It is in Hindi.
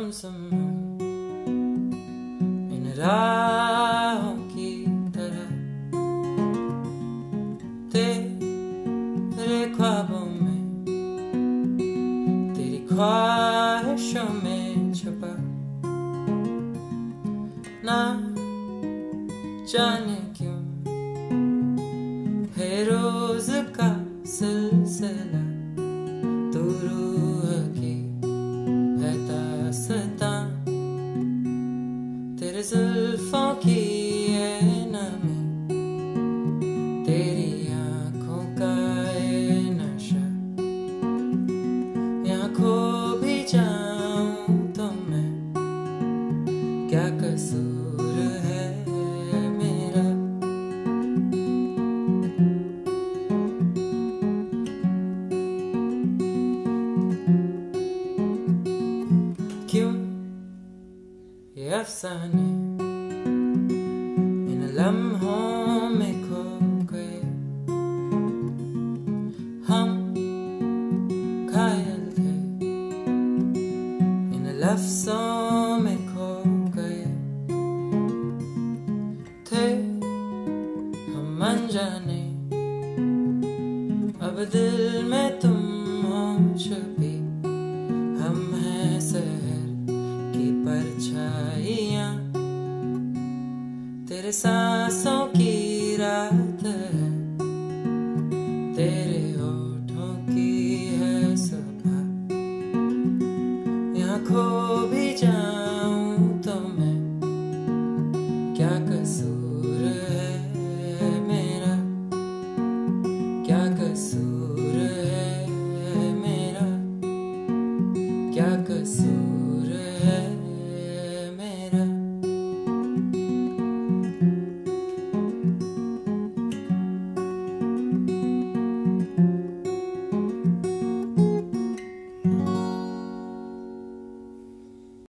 गुमसुम इन राहों की तरह, तेरे ख्वाबों में, तेरी ख्वाहिशों में छुपा, ना जाने क्यों है रोज का सिलसिला, तू रूह की है दास्तां, तेरे जुल्फों की है नमी, तेरी आंखों का है नशा, यहाँ खो भी जाऊं तो मैं, क्या कसूर है मेरा। क्यों ये अफसाने इन लम्हों में खो गए, हम घायल थे इन लफ्जों में खो गए, थे हम अनजाने, अब दिल में तुम हो छुपी, हम हैं शहर की परछाइयाँ, तेरे सांसों की रात है, तेरे होठों की है सुबह, यहाँ खो भी जाऊं तो मैं, क्या कसूर है मेरा, क्या कसूर